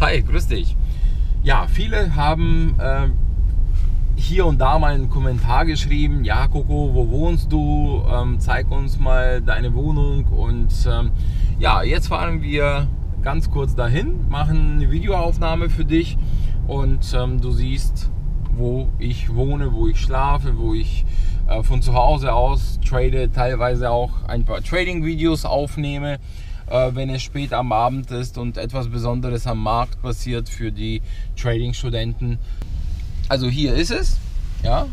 Hi, grüß dich. Ja, viele haben hier und da mal einen Kommentar geschrieben, ja Coco, wo wohnst du? Zeig uns mal deine Wohnung. Und ja, jetzt fahren wir ganz kurz dahin, machen eine Videoaufnahme für dich und du siehst, wo ich wohne, wo ich schlafe, wo ich von zu Hause aus trade, teilweise auch ein paar Trading-Videos aufnehme, wenn es spät am Abend ist und etwas Besonderes am Markt passiert für die Trading-Studenten. Also hier ist es, ja.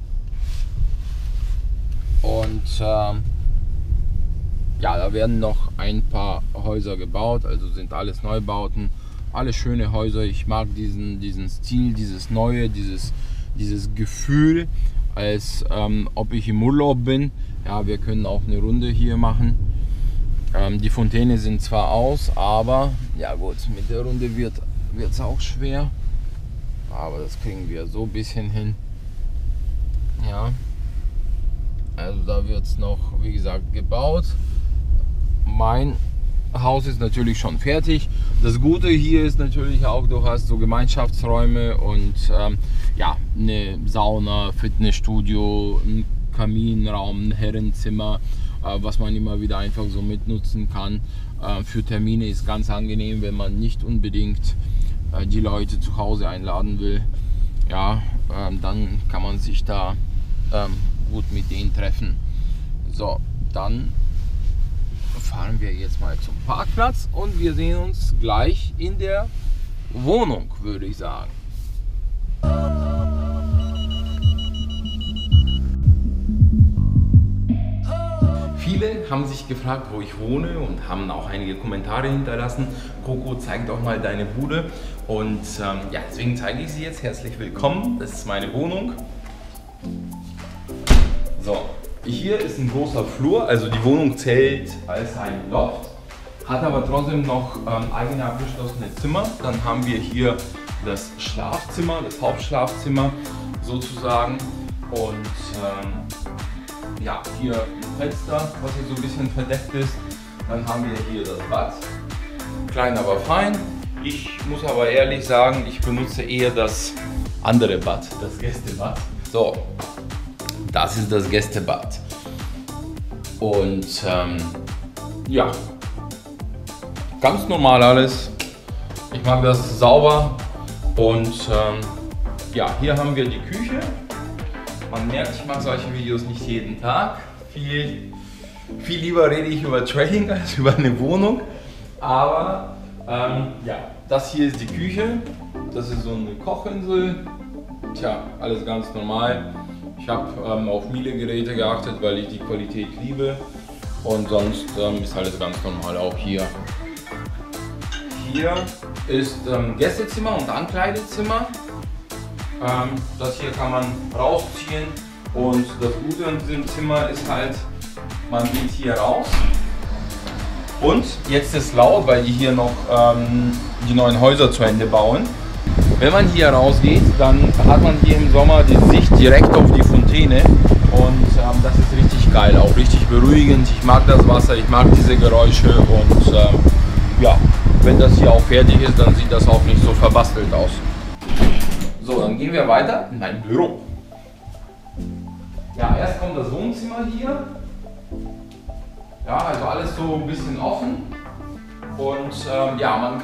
Und ja, da werden noch ein paar Häuser gebaut, also sind alles Neubauten, alle schöne Häuser. Ich mag diesen Stil, dieses Neue, dieses Gefühl, als ob ich im Urlaub bin. Ja, wir können auch eine Runde hier machen. Die Fontäne sind zwar aus, aber ja gut, mit der Runde wird es auch schwer. Aber das kriegen wir so ein bisschen hin. Ja, also da wird es noch, wie gesagt, gebaut. Mein Haus ist natürlich schon fertig. Das Gute hier ist natürlich auch, du hast so Gemeinschaftsräume und ja, eine Sauna, Fitnessstudio, ein Kaminraum, ein Herrenzimmer, was man immer wieder einfach so mitnutzen kann. Für Termine ist ganz angenehm, wenn man nicht unbedingt die Leute zu Hause einladen will. Ja, dann kann man sich da gut mit denen treffen. So, dann fahren wir jetzt mal zum Parkplatz und wir sehen uns gleich in der Wohnung, würde ich sagen. Viele haben sich gefragt, wo ich wohne und haben auch einige Kommentare hinterlassen. Coco, zeig doch mal deine Bude. Und ja, deswegen zeige ich sie jetzt. Herzlich willkommen. Das ist meine Wohnung. So, hier ist ein großer Flur. Also die Wohnung zählt als ein Loft, hat aber trotzdem noch eigene abgeschlossene Zimmer. Dann haben wir hier das Schlafzimmer, das Hauptschlafzimmer sozusagen. Und ja, hier ein Fenster, was hier so ein bisschen verdeckt ist. Dann haben wir hier das Bad. Klein, aber fein. Ich muss aber ehrlich sagen, ich benutze eher das andere Bad, das Gästebad. So, das ist das Gästebad. Und ja, ganz normal alles. Ich mag das sauber. Und ja, hier haben wir die Küche. Man merkt, ich mache solche Videos nicht jeden Tag. Viel lieber rede ich über Trading als über eine Wohnung. Aber ja, das hier ist die Küche. Das ist so eine Kochinsel. Tja, alles ganz normal. Ich habe auf Miele-Geräte geachtet, weil ich die Qualität liebe. Und sonst ist alles ganz normal auch hier. Hier ist Gästezimmer und Ankleidezimmer. Das hier kann man rausziehen und das Gute an diesem Zimmer ist halt, man geht hier raus und jetzt ist laut, weil die hier noch die neuen Häuser zu Ende bauen. Wenn man hier rausgeht, dann hat man hier im Sommer die Sicht direkt auf die Fontäne und das ist richtig geil, auch richtig beruhigend. Ich mag das Wasser, ich mag diese Geräusche und ja, wenn das hier auch fertig ist, dann sieht das auch nicht so verbastelt aus. So, dann gehen wir weiter in mein Büro. Ja, erst kommt das Wohnzimmer hier. Ja, also alles so ein bisschen offen. Und ja, man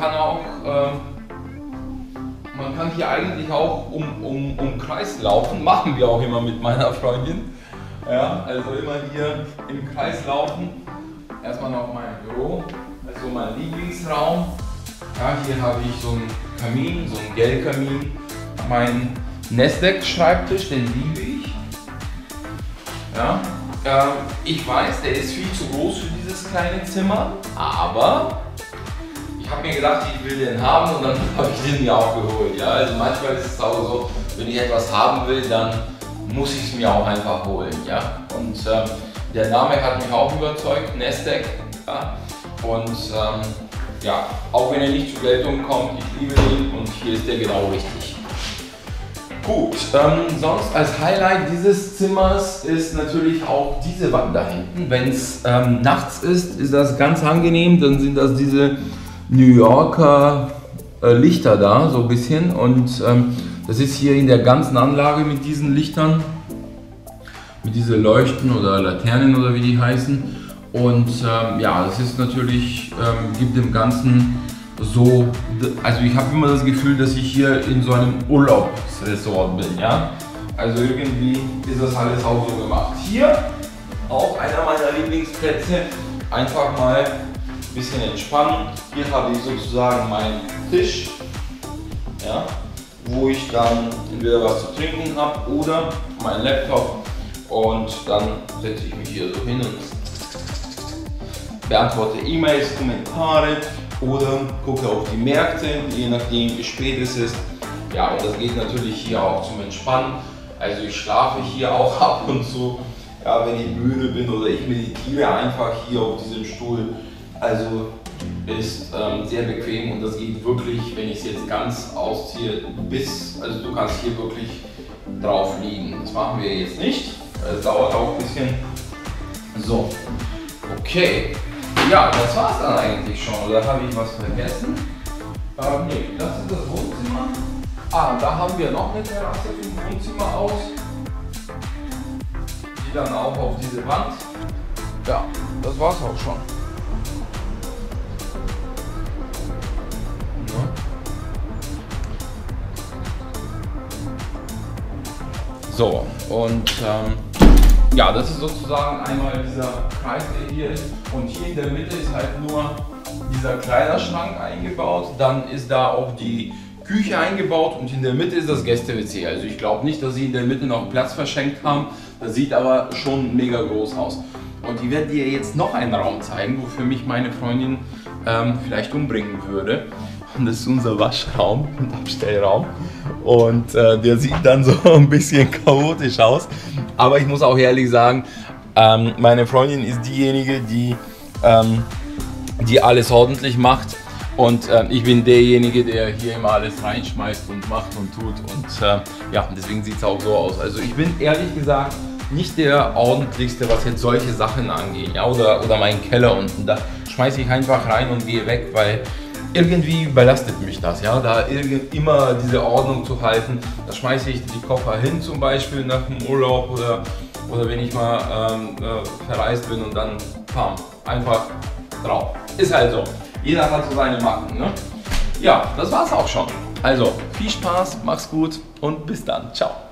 kann hier eigentlich auch um Kreis laufen. Machen wir auch immer mit meiner Freundin. Ja, also immer hier im Kreis laufen. Erstmal noch mein Büro, also mein Lieblingsraum. Ja, hier habe ich so einen Kamin, so einen Gel-Kamin. Mein Nasdaq-Schreibtisch, den liebe ich. Ja, ich weiß, der ist viel zu groß für dieses kleine Zimmer, aber ich habe mir gedacht, ich will den haben und dann habe ich den mir auch geholt. Ja, also manchmal ist es auch so, wenn ich etwas haben will, dann muss ich es mir auch einfach holen. Ja? Und der Name hat mich auch überzeugt, Nasdaq. Ja? Und ja, auch wenn er nicht zur Geltung kommt, ich liebe ihn und hier ist der genau richtig. Gut, sonst als Highlight dieses Zimmers ist natürlich auch diese Wand da hinten. Wenn es nachts ist das ganz angenehm, dann sind das diese New Yorker Lichter da, so ein bisschen. Und das ist hier in der ganzen Anlage mit diesen Lichtern, mit diesen Leuchten oder Laternen oder wie die heißen. Und ja, das ist natürlich, gibt dem Ganzen so, also ich habe immer das Gefühl, dass ich hier in so einem Urlaubsresort bin, ja. Also irgendwie ist das alles auch so gemacht. Hier auch einer meiner Lieblingsplätze, einfach mal ein bisschen entspannen. Hier habe ich sozusagen meinen Tisch, ja, wo ich dann entweder was zu trinken habe oder meinen Laptop, und dann setze ich mich hier so hin und beantworte E-Mails, Kommentare oder gucke auf die Märkte, je nachdem wie spät es ist. Ja, und das geht natürlich hier auch zum Entspannen. Also ich schlafe hier auch ab und zu, ja, wenn ich müde bin, oder ich meditiere einfach hier auf diesem Stuhl. Also ist sehr bequem, und das geht wirklich, wenn ich es jetzt ganz ausziehe, also du kannst hier wirklich drauf liegen. Das machen wir jetzt nicht, es dauert auch ein bisschen. So, okay. Ja, das war es dann eigentlich schon. Oder habe ich was vergessen? Nee, das ist das Wohnzimmer. Da haben wir noch eine Terrasse vom Wohnzimmer aus, die dann auch auf diese Wand. Ja, das war's auch schon. Ja. So, und ja, das ist sozusagen einmal dieser Kreis, der hier ist, und hier in der Mitte ist halt nur dieser Kleiderschrank eingebaut. Dann ist da auch die Küche eingebaut, und in der Mitte ist das Gäste-WC. Also ich glaube nicht, dass sie in der Mitte noch Platz verschenkt haben. Das sieht aber schon mega groß aus. Und ich werde dir jetzt noch einen Raum zeigen, wofür mich meine Freundin vielleicht umbringen würde. Und das ist unser Waschraum und Abstellraum. Und der sieht dann so ein bisschen chaotisch aus. Aber ich muss auch ehrlich sagen, meine Freundin ist diejenige, die alles ordentlich macht. Und ich bin derjenige, der hier immer alles reinschmeißt und macht und tut. Und ja, deswegen sieht es auch so aus. Also ich bin ehrlich gesagt nicht der ordentlichste, was jetzt solche Sachen angeht. Ja? Oder meinen Keller unten. Da schmeiße ich einfach rein und gehe weg, weil irgendwie belastet mich das. Ja? Da immer diese Ordnung zu halten. Da schmeiße ich die Koffer hin, zum Beispiel nach dem Urlaub, oder wenn ich mal verreist bin, und dann pam, einfach drauf. Ist halt so. Jeder hat so seine Macken, ne? Ja, das war's auch schon. Also, viel Spaß, mach's gut und bis dann. Ciao.